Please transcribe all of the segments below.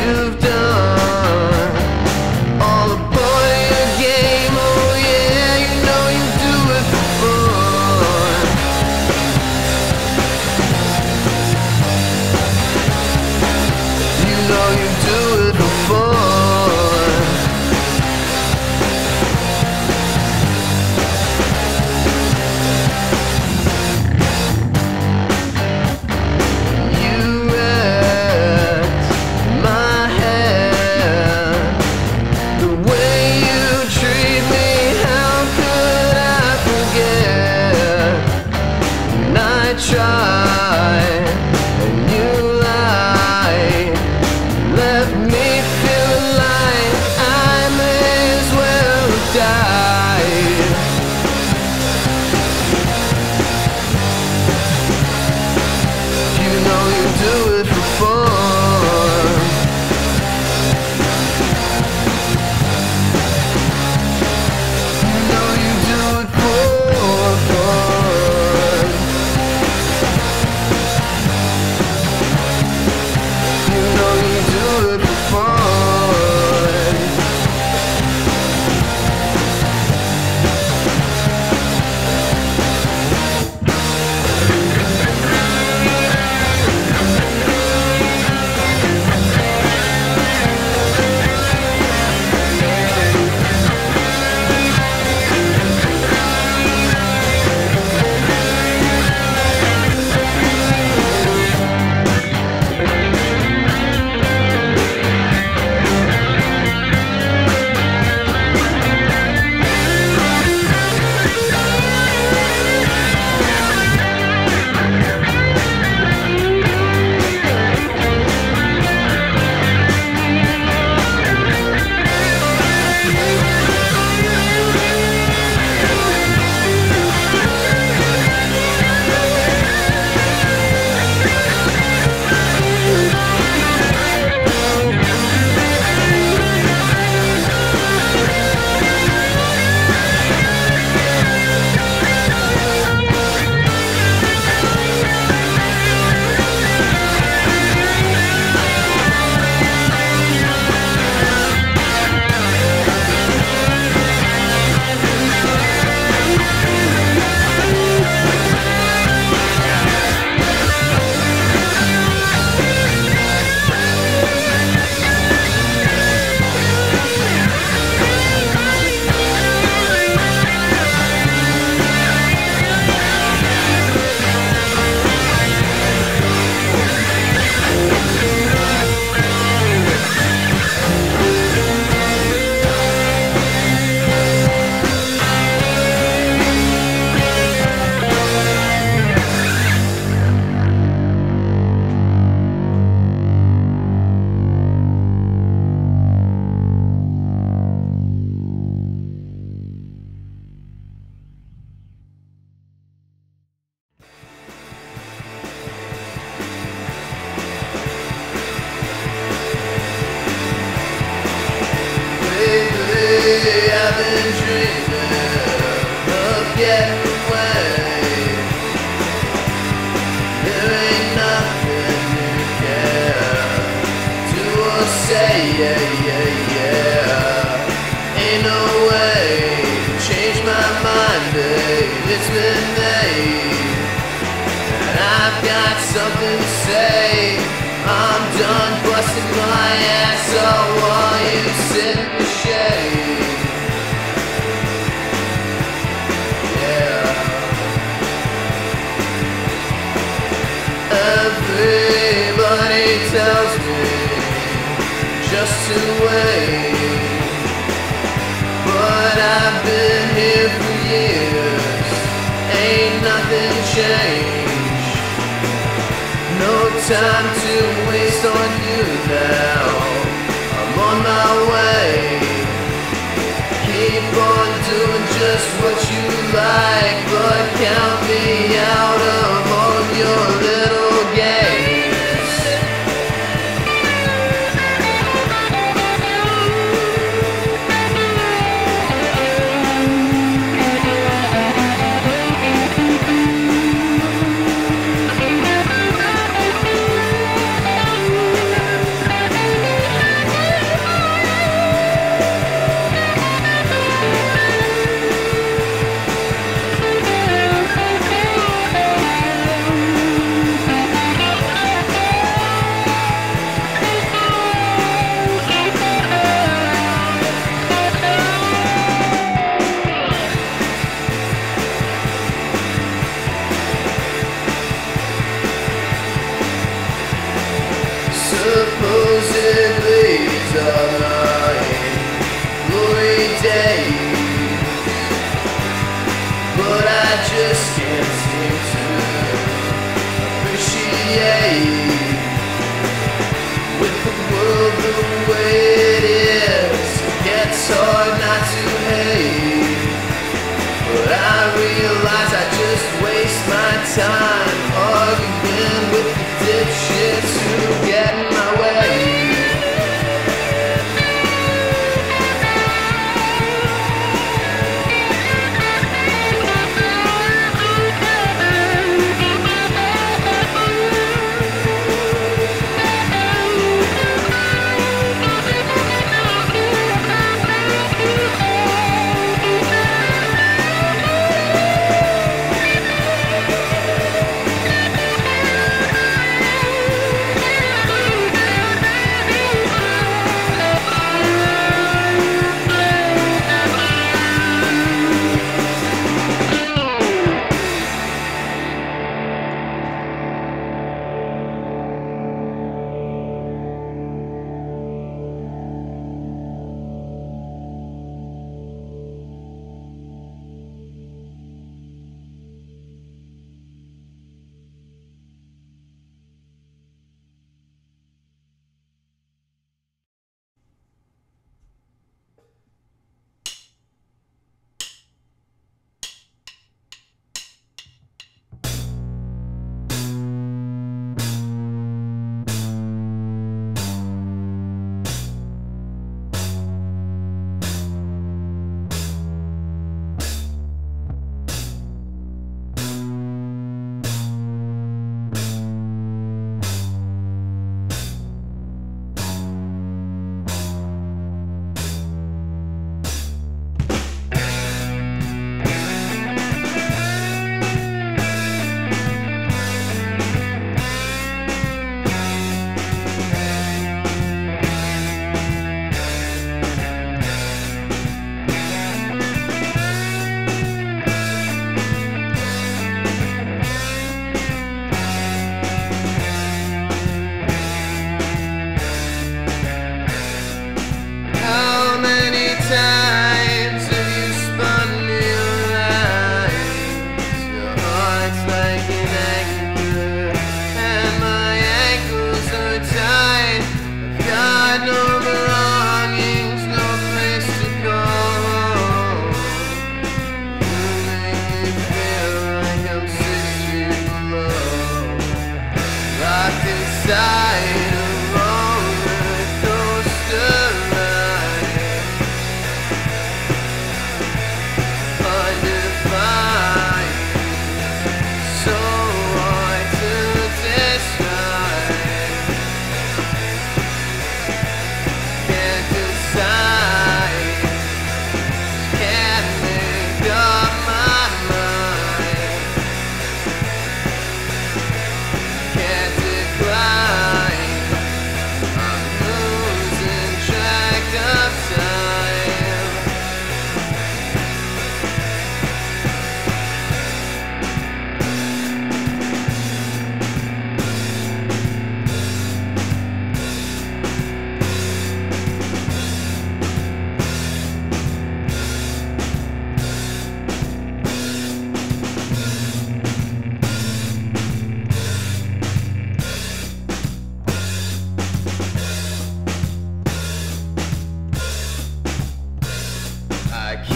you've done, all aboard your game. Oh yeah, you know you do it for fun. You know you do it for fun. You wrecked my head. The way you treat me, how could I forget? And I tried, and you lied, left me feeling like I may as well have died. You know you do it for fun. You know you do it for fun. You know you do it for fun. Lately I've been dreaming of getting away. There ain't nothing you can do or say, yeah, yeah, yeah. Ain't no way to change my mind, babe. It's been made, and I've got something to say. I'm done busting my ass off while you sit in the shade. Yeah. Everybody tells me just to wait, but I've been here for years. Ain't nothing changed. No time to waste on you now. I'm on my way. Keep on doing just what you like, but count me out of all of your little games.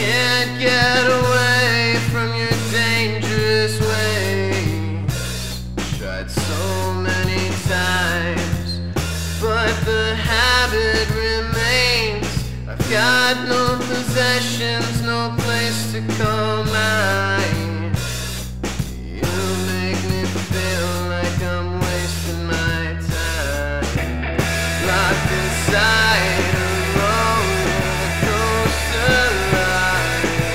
can't get away from your dangerous ways. Tried so many times, but the habit remains. I've got no possessions, no place to call mine. You make me feel like I'm wasting my time, locked inside a roller coaster ride,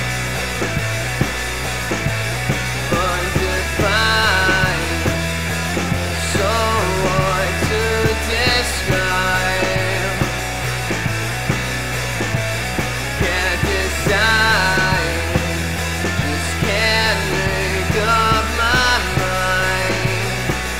undefined, so hard to describe. Can't decide, just can't make up my mind.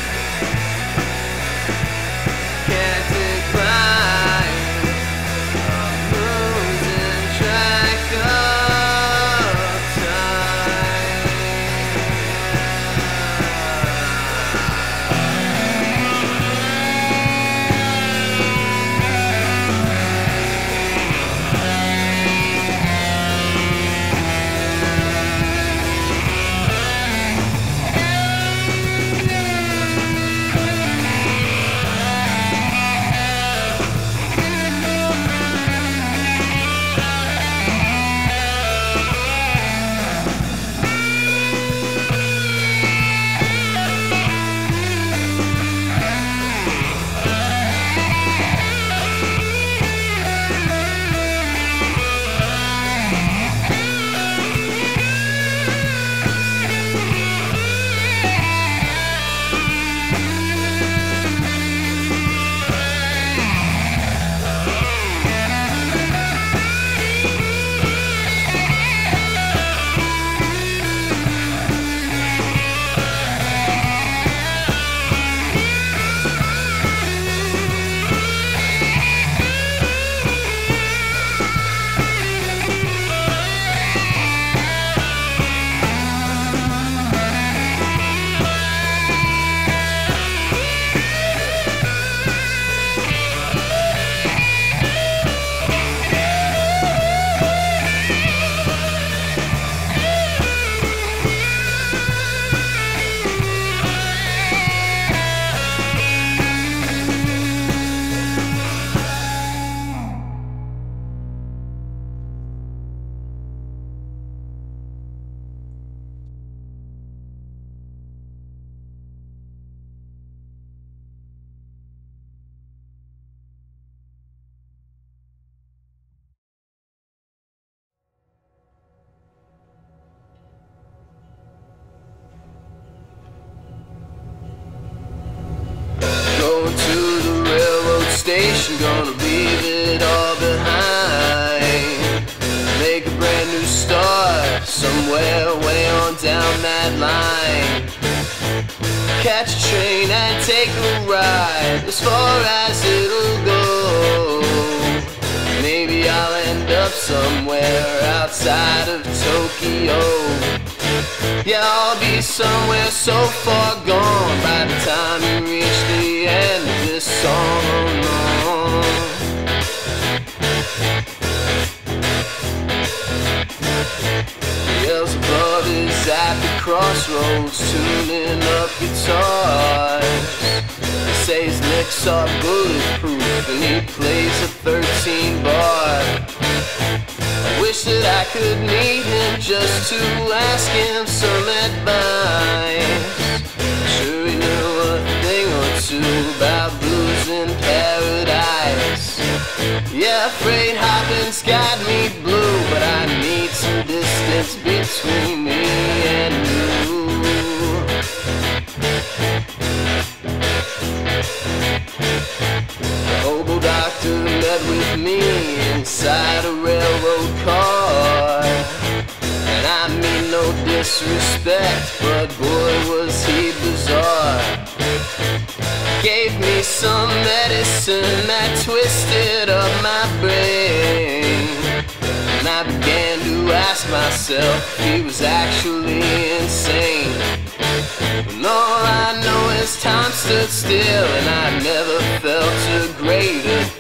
Can't decline, I'm losing track of time. Going to the railroad station, gonna leave it all behind. Make a brand new start somewhere way on down that line. Catch a train and take a ride as far as it'll go. Maybe I'll end up somewhere outside of Tokyo. Yeah, I'll be somewhere so far gone by the time you reach the end of this song. Oh no. Beelzebub is at the crossroads, tuning up guitars. They say his licks are bulletproof and he plays a 13 bar. I wish that I could meet him just to ask him some advice. Sure he knew a thing or two about blues in paradise. Yeah, freight hopping's got me blue, but I need some distance between me and you. The hobo doctor met with me inside a railroad car. And I mean no disrespect, but boy was he bizarre. Gave me some medicine that twisted up my brain. And I began to ask myself if he was actually insane. When all I know is time stood still, and I never felt a greater